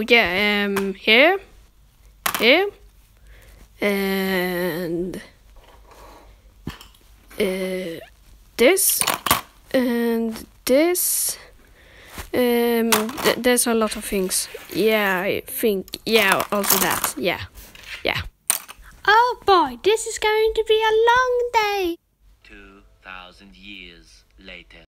yeah, here, and this, and this. There's a lot of things. Yeah, I think. Yeah, also that. Yeah. Oh boy, this is going to be a long day. 2,000 years later.